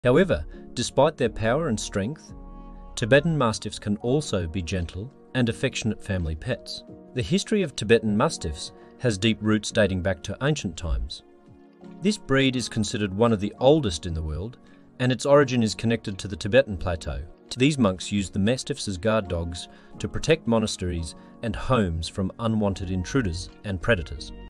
However, despite their power and strength, Tibetan Mastiffs can also be gentle and affectionate family pets. The history of Tibetan Mastiffs has deep roots dating back to ancient times. This breed is considered one of the oldest in the world, and its origin is connected to the Tibetan Plateau. These monks used the Mastiffs as guard dogs to protect monasteries and homes from unwanted intruders and predators.